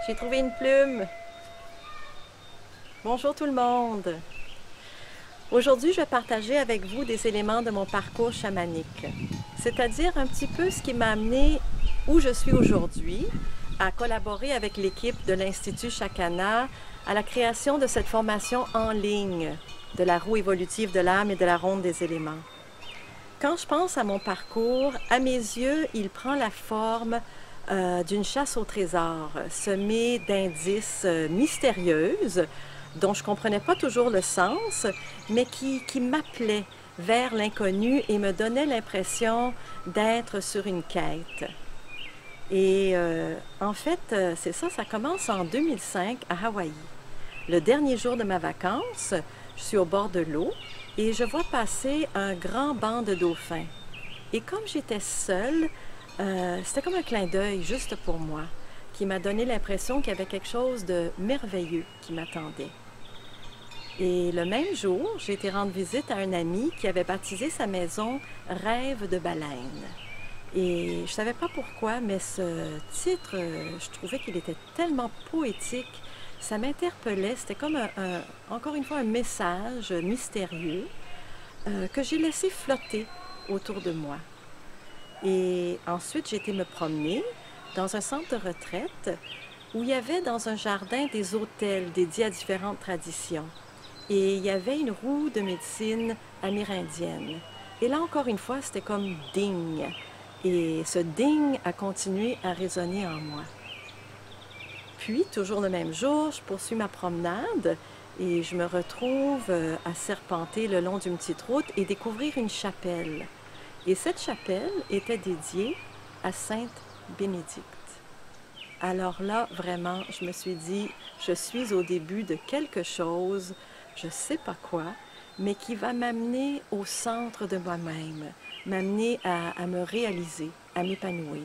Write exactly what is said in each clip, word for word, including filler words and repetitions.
J'ai trouvé une plume. Bonjour tout le monde. Aujourd'hui, je vais partager avec vous des éléments de mon parcours chamanique, c'est-à-dire un petit peu ce qui m'a amené où je suis aujourd'hui, à collaborer avec l'équipe de l'Institut Chakana à la création de cette formation en ligne de la roue évolutive de l'âme et de la ronde des éléments. Quand je pense à mon parcours, à mes yeux, il prend la forme euh, d'une chasse au trésor, semée d'indices euh, mystérieuses, dont je ne comprenais pas toujours le sens, mais qui, qui m'appelaient vers l'inconnu et me donnaient l'impression d'être sur une quête. Et euh, en fait, c'est ça, ça commence en deux mille cinq à Hawaï. Le dernier jour de ma vacance, je suis au bord de l'eau et je vois passer un grand banc de dauphins. Et comme j'étais seule, euh, c'était comme un clin d'œil juste pour moi, qui m'a donné l'impression qu'il y avait quelque chose de merveilleux qui m'attendait. Et le même jour, j'ai été rendre visite à un ami qui avait baptisé sa maison « Rêve de baleine ». Et je ne savais pas pourquoi, mais ce titre, je trouvais qu'il était tellement poétique, ça m'interpellait. C'était comme, un, un, encore une fois, un message mystérieux euh, que j'ai laissé flotter autour de moi. Et ensuite, j'ai été me promener dans un centre de retraite où il y avait dans un jardin des autels dédiés à différentes traditions. Et il y avait une roue de médecine amérindienne. Et là, encore une fois, c'était comme « ding ». Et ce ding a continué à résonner en moi. Puis, toujours le même jour, je poursuis ma promenade et je me retrouve à serpenter le long d'une petite route et découvrir une chapelle. Et cette chapelle était dédiée à Sainte Bénédicte. Alors là, vraiment, je me suis dit, je suis au début de quelque chose, je ne sais pas quoi, mais qui va m'amener au centre de moi-même, m'amener à, à me réaliser, à m'épanouir.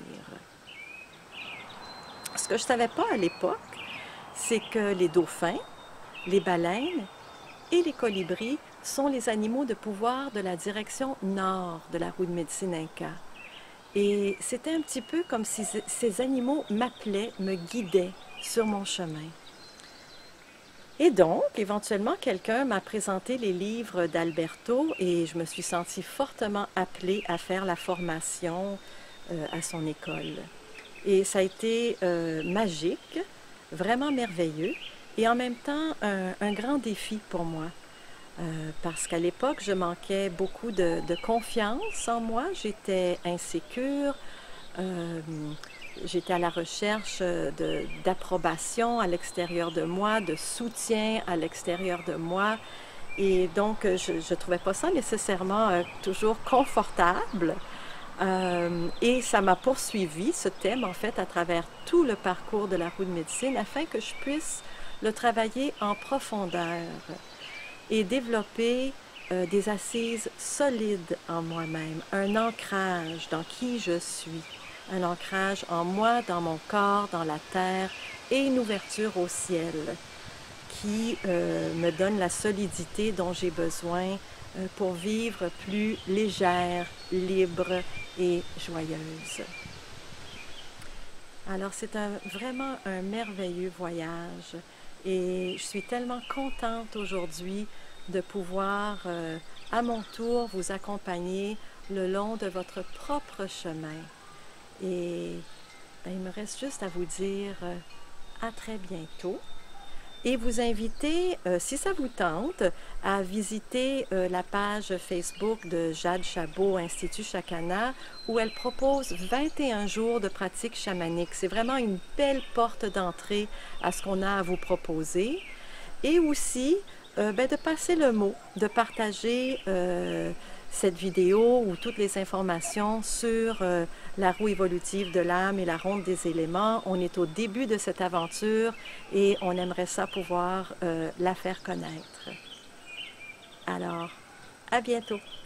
Ce que je ne savais pas à l'époque, c'est que les dauphins, les baleines et les colibris sont les animaux de pouvoir de la direction nord de la roue de médecine Inca. Et c'était un petit peu comme si ces animaux m'appelaient, me guidaient sur mon chemin. Et donc, éventuellement, quelqu'un m'a présenté les livres d'Alberto et je me suis sentie fortement appelée à faire la formation euh, à son école. Et ça a été euh, magique, vraiment merveilleux et en même temps un, un grand défi pour moi. Euh, parce qu'à l'époque, je manquais beaucoup de, de confiance en moi, j'étais insécure, euh, j'étais à la recherche d'approbation à l'extérieur de moi, de soutien à l'extérieur de moi. Et donc, je ne trouvais pas ça nécessairement euh, toujours confortable. Euh, et ça m'a poursuivi, ce thème, en fait, à travers tout le parcours de la roue de médecine, afin que je puisse le travailler en profondeur et développer euh, des assises solides en moi-même, un ancrage dans qui je suis. Un ancrage en moi, dans mon corps, dans la terre et une ouverture au ciel qui euh, me donne la solidité dont j'ai besoin euh, pour vivre plus légère, libre et joyeuse. Alors c'est un, vraiment un merveilleux voyage et je suis tellement contente aujourd'hui de pouvoir euh, à mon tour vous accompagner le long de votre propre chemin. Et ben, il me reste juste à vous dire euh, à très bientôt et vous inviter, euh, si ça vous tente, à visiter euh, la page Facebook de Jade Chabot, Institut Chakana, où elle propose vingt et un jours de pratique chamanique. C'est vraiment une belle porte d'entrée à ce qu'on a à vous proposer. Et aussi, euh, ben, de passer le mot, de partager euh, cette vidéo ou toutes les informations sur euh, la roue évolutive de l'âme et la ronde des éléments. On est au début de cette aventure et on aimerait ça pouvoir euh, la faire connaître. Alors, à bientôt!